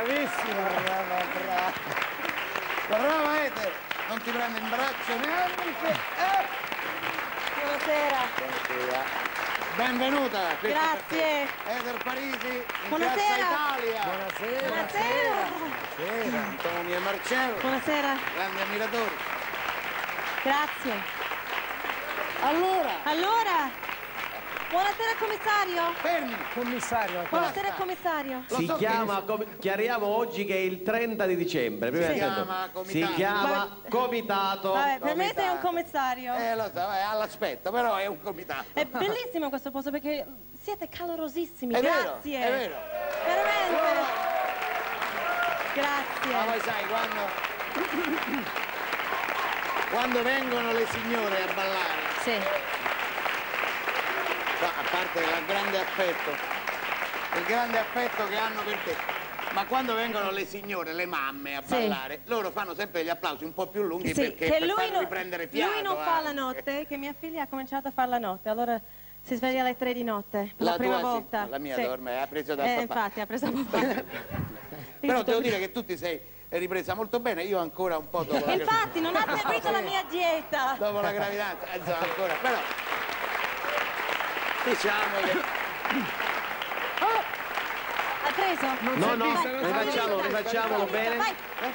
Bravissimo. Brava Eder, non ti prendo in braccio neanche. Buonasera. Benvenuta. Grazie. Eder Parisi, in Buonasera. Piazza Italia. Buonasera. Buonasera. Tony e Marcello, Buonasera. grandi ammiratori. Grazie. Allora, Buonasera commissario. fermi. Commissario. Buonasera commissario. Lo Si so chiama, chiariamo oggi che è il 30 di dicembre. Prima Si di tutto. chiama comitato. Si chiama comitato. Vabbè, per me sei Comitato. un commissario. Lo so, all'aspetto, però è un comitato. È bellissimo questo posto perché siete calorosissimi. È vero, Grazie. è vero. Veramente. Ma Grazie. poi sai, quando vengono le signore a ballare, Sì. a parte il grande affetto che hanno per te, ma quando vengono le signore, le mamme a Sì. ballare, loro fanno sempre gli applausi un po' più lunghi Sì, perché che per lui farli non, riprendere fiato. lui non fa la notte, che mia figlia ha cominciato a fare la notte, allora si sveglia alle 3 di notte, La la prima tua sì, volta. la mia Sì. dorme, ha preso dal papà. Infatti, ha preso da papà. Però devo dire che tu ti sei ripresa molto bene, io ancora un po' dopo Infatti, non ha seguito la mia dieta. dopo la gravidanza, insomma, ancora, però diciamo che Ha preso? No, no, Vai, rifacciamolo bene. Vai.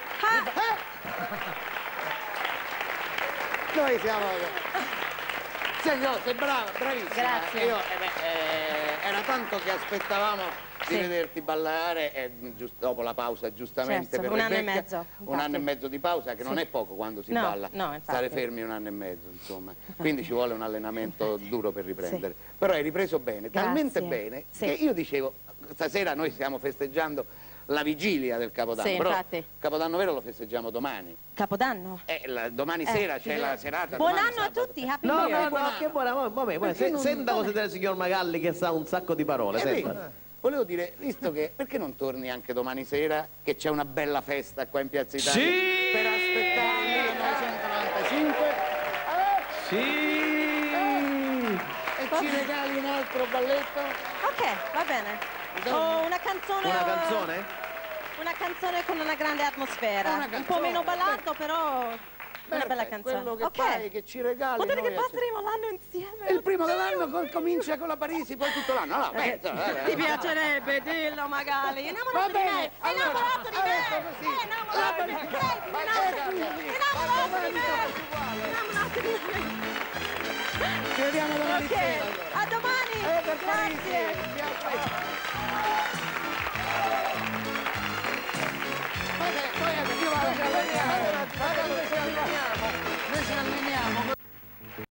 noi siamo... Senti, sei brava, bravissima. Grazie. Era tanto che aspettavamo di Sì. vederti ballare e dopo la pausa giustamente Certo, per un anno e Rebecca, mezzo, un infatti. anno e mezzo di pausa che non è poco quando si No, balla, no, infatti. stare fermi un anno e mezzo insomma, quindi ci vuole un allenamento duro per riprendere, però hai ripreso bene, talmente Grazie. bene Sì. che io dicevo stasera noi stiamo festeggiando la vigilia del Capodanno, Sì, però infatti. Capodanno vero lo festeggiamo domani, Capodanno. domani sera c'è la serata. Buon domani anno a sabato. tutti, happy No, New Year. no, no, che buona, vabbè, Perché non- senta cose del signor Magalli che sa un sacco di parole, senta. Volevo dire, visto che, perché non torni anche domani sera, che c'è una bella festa qua in Piazza Italia, Sì! per aspettare il 1995 Sì! e ci regali un altro balletto? Ok, va bene. Oh, una canzone. Una canzone? Una canzone con una grande atmosfera. Una Un po' canzone, meno ballato, però una bella canzone. Quello che Ok. fai, che ci regali. Vuol dire che noi passeremo l'anno insieme. il primo Oddio. dell'anno comincia con la Parisi, poi tutto l'anno. No, pensa, Ti piacerebbe, dillo magari. Va Innamorato di bene, me. Innamorato di me. adesso così. Innamorato di me. Innamorato di me. Innamorato di me. Innamorato di me. Ci vediamo domani Ok, sera. Allora. a domani. Per Parisi, Grazie. vi aspetto. Poi io vado a